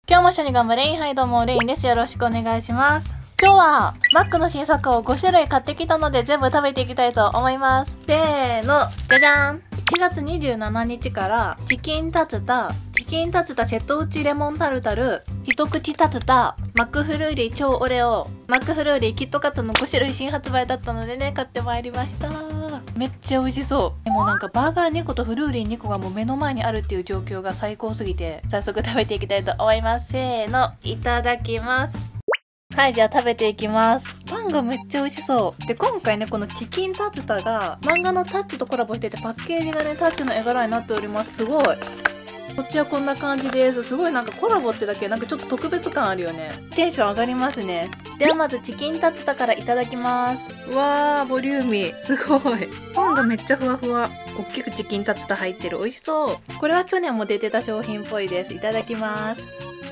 今日も一緒に頑張れ。はい、どうも、レインです。よろしくお願いします。今日は、マックの新作を5種類買ってきたので、全部食べていきたいと思います。せーの、じゃじゃーん。1月27日から、チキンタツタ瀬戸内レモンタルタル、一口タツタ、マックフルーリー超オレオ、マックフルーリーキットカットの5種類新発売だったのでね、買ってまいりました。めっちゃ美味しそう。でもなんかバーガー2個とフルーリー2個がもう目の前にあるっていう状況が最高すぎて、早速食べていきたいと思います。せーの、いただきます。はい、じゃあ食べていきます。パンがめっちゃ美味しそう。で、今回ね、このチキンタツタが漫画のタッチとコラボしてて、パッケージがね、タッチの絵柄になっております。すごい。こっちはこんな感じです。すごいなんかコラボってだけなんかちょっと特別感あるよね。テンション上がりますね。ではまずチキンタツタからいただきます。うわー、ボリューミー。すごい。パンがめっちゃふわふわ。大きくチキンタツタ入ってる。美味しそう。これは去年も出てた商品っぽいです。いただきます。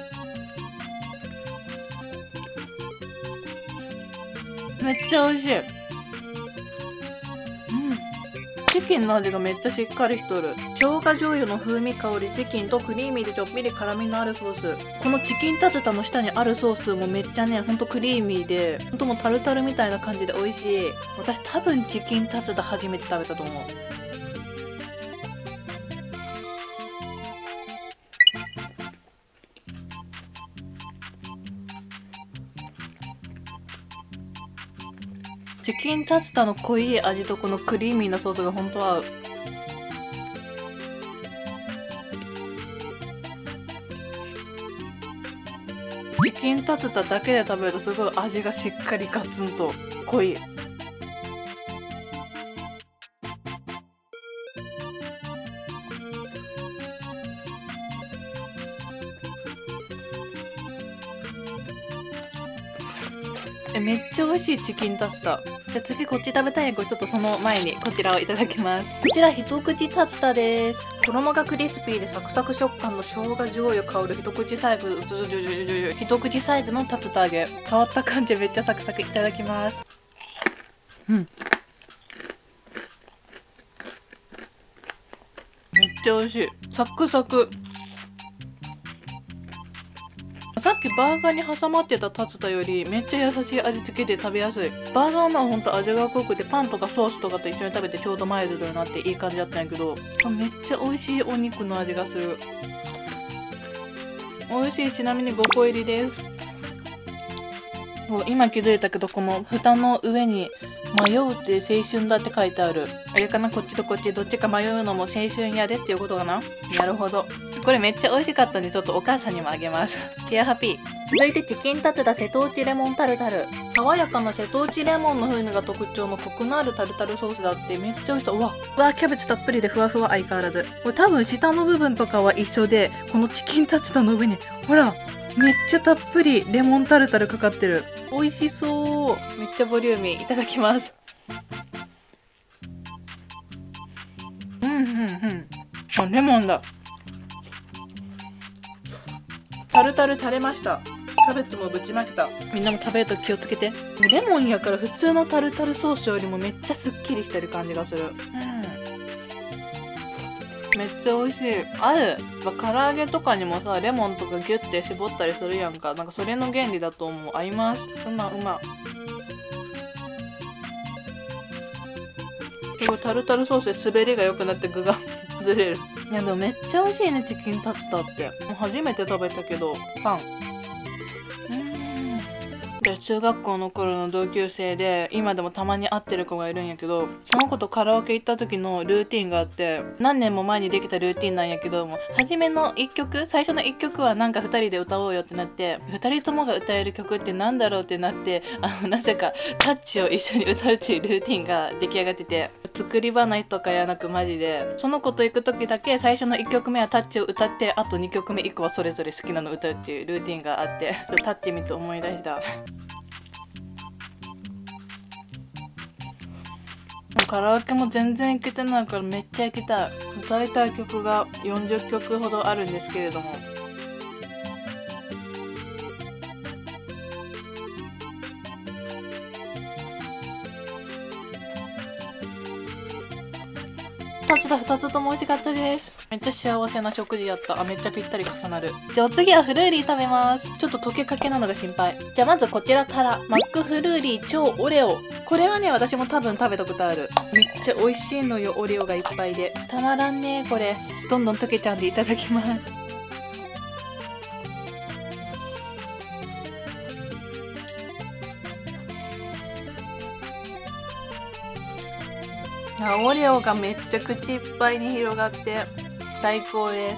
めっちゃ美味しい。チキンの味がめっちゃしっかりしとる。生姜醤油の風味香り、チキンとクリーミーでちょっぴり辛みのあるソース。このチキンタツタの下にあるソースもめっちゃね、ほんとクリーミーで、ほんともうタルタルみたいな感じで美味しい。私多分チキンタツタ初めて食べたと思う。チキンタツタの濃い味とこのクリーミーなソースがほんと合う。チキンタツタだけで食べるとすごい味がしっかりガツンと濃い。めっちゃ美味しいチキンタツタ。じゃあ次こっち食べたいんこれちょっとその前にこちらをいただきます。こちら一口タツタです。衣がクリスピーでサクサク食感の生姜醤油香る一口サイズのタツタ揚げ。触った感じめっちゃサクサク。いただきます。めっちゃ美味しい。サクサク。さっきバーガーに挟まってたタツタよりめっちゃ優しい味付けで食べやすい。バーガーのはほんと味が濃くてパンとかソースとかと一緒に食べてちょうどマイルドになっていい感じだったんやけど、めっちゃ美味しいお肉の味がする。美味しい。ちなみに5個入りです。今気づいたけどこの蓋の上に迷うって青春だって書いてある。あれかな、こっちとこっちどっちか迷うのも青春やでっていうことかな。なるほど。これめっちゃ美味しかったんでちょっとお母さんにもあげます。シェアハピー。続いてチキンタツタ瀬戸内レモンタルタル。爽やかな瀬戸内レモンの風味が特徴のコクのあるタルタルソースだってめっちゃ美味しそう。うわ、キャベツたっぷりでふわふわ相変わらず。これ多分下の部分とかは一緒で、このチキンタツタの上に、ほら、めっちゃたっぷりレモンタルタルかかってる。美味しそう。めっちゃボリューミー。いただきます。あ、レモンだ。タルタル垂れました。キャベツもぶちまけた。みんなも食べると気をつけて。レモンやから普通のタルタルソースよりもめっちゃすっきりしてる感じがする。めっちゃ美味しい。合う。唐揚げとかにもさ、レモンとかギュッて絞ったりするやんか。なんかそれの原理だと思う。合います。うま。すごいタルタルソースで滑りが良くなって具がずれる。いやでもめっちゃ美味しいね、チキンタツタって。もう初めて食べたけど、パン。で、中学校の頃の同級生で、今でもたまに会ってる子がいるんやけど、その子とカラオケ行った時のルーティンがあって、何年も前にできたルーティンなんやけども、初めの1曲、最初の1曲はなんか2人で歌おうよってなって、2人ともが歌える曲ってなんだろうってなって、なぜかタッチを一緒に歌うっていうルーティンが出来上がってて、作り話とかやなくマジで、その子と行く時だけ最初の1曲目はタッチを歌って、あと2曲目以降はそれぞれ好きなの歌うっていうルーティンがあって、タッチ見て思い出した。カラオケも全然行けてないからめっちゃ行きたい。歌いたい曲が40曲ほどあるんですけれども、 2つだ、2つとも美味しかったです。めっちゃ幸せな食事やった。あ、めっちゃぴったり重なる。じゃあお次はフルーリー食べます。ちょっと溶けかけなのが心配。じゃあまずこちらから、マックフルーリー超オレオ。これはね、私も多分食べたことある。めっちゃ美味しいのよ、オレオがいっぱいで。たまらんねこれ。どんどん溶けちゃうんでいただきます。オレオがめっちゃ口いっぱいに広がって最高です。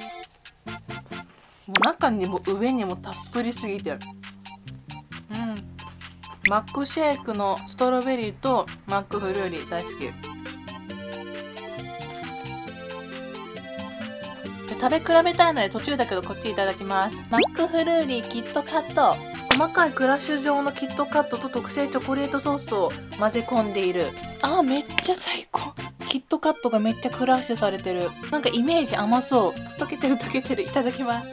もう中にも上にもたっぷりすぎて、マックシェイクのストロベリーとマックフルーリー大好きで、食べ比べたいので途中だけどこっちいただきます。マックフルーリーキットカット。細かいクラッシュ状のキットカットと特製チョコレートソースを混ぜ込んでいる。めっちゃ最高。キットカットがめっちゃクラッシュされてる。なんかイメージ甘そう。溶けてる溶けてる。いただきます。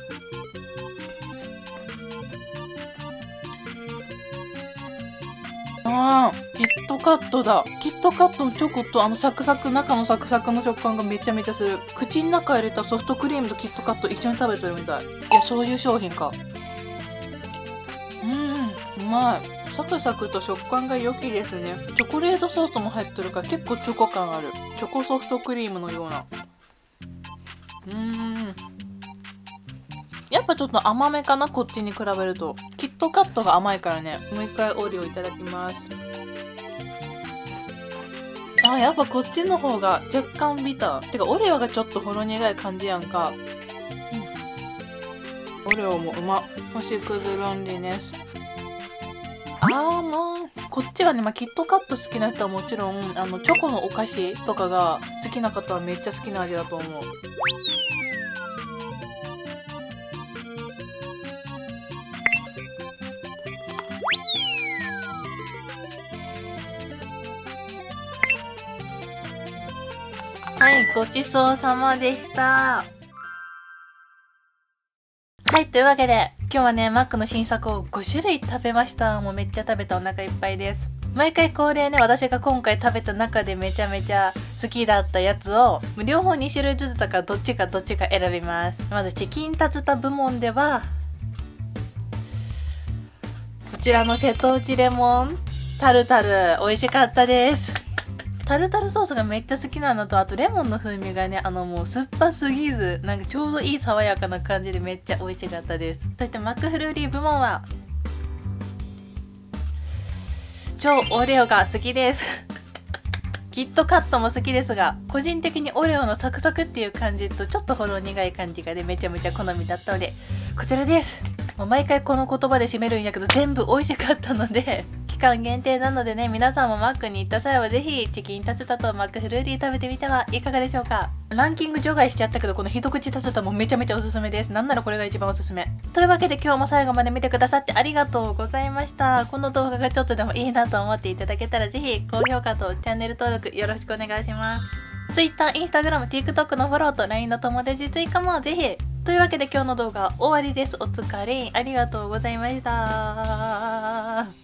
キットカットだ。キットカットのチョコとサクサク、中のサクサクの食感がめちゃめちゃする。口の中入れたソフトクリームとキットカット一緒に食べてるみたい。いや、そういう商品か。うまい。サクサクと食感が良きですね。チョコレートソースも入ってるから結構チョコ感ある。チョコソフトクリームのような。やっぱちょっと甘めかな、こっちに比べると。キットカットが甘いからね。もう一回オレオいただきます。やっぱこっちの方が若干ビター。てかオレオがちょっとほろ苦い感じやんか。オレオもうま。星屑ロンリネス。こっちはね、キットカット好きな人はもちろん、チョコのお菓子とかが好きな方はめっちゃ好きな味だと思う。はい、ごちそうさまでした。はい、というわけで、今日はね、マックの新作を5種類食べました。もうめっちゃ食べたお腹いっぱいです。毎回恒例ね、私が今回食べた中でめちゃめちゃ好きだったやつを、両方2種類ずつだからどっちか選びます。まずチキンタツタ部門では、こちらの瀬戸内レモンタルタル、美味しかったです。タルタルソースがめっちゃ好きなのと、あとレモンの風味がね、もう酸っぱすぎず、なんかちょうどいい爽やかな感じでめっちゃ美味しかったです。そしてマックフルーリー部門は、超オレオが好きです。キットカットも好きですが、個人的にオレオのサクサクっていう感じとちょっとほろ苦い感じがね、めちゃめちゃ好みだったので、こちらです。もう毎回この言葉で締めるんやけど全部美味しかったので、期間限定なのでね、皆さんもマックに行った際はぜひチキンタツタとマックフルーリー食べてみてはいかがでしょうか。ランキング除外しちゃったけど、この一口タツタもめちゃめちゃおすすめです。なんならこれが一番おすすめ。というわけで今日も最後まで見てくださってありがとうございました。この動画がちょっとでもいいなと思っていただけたらぜひ高評価とチャンネル登録よろしくお願いします。Twitter、Instagram、TikTok のフォローと LINE の友達追加もぜひ。というわけで今日の動画終わりです。お疲れ。ありがとうございました。